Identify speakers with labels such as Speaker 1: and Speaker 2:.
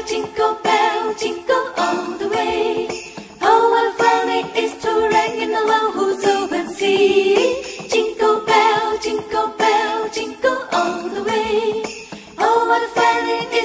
Speaker 1: jingle all the way. Oh, what a fun it is to ride in the one who's open sea. Jingle bell, jingle all the way. Oh, what a fun it is.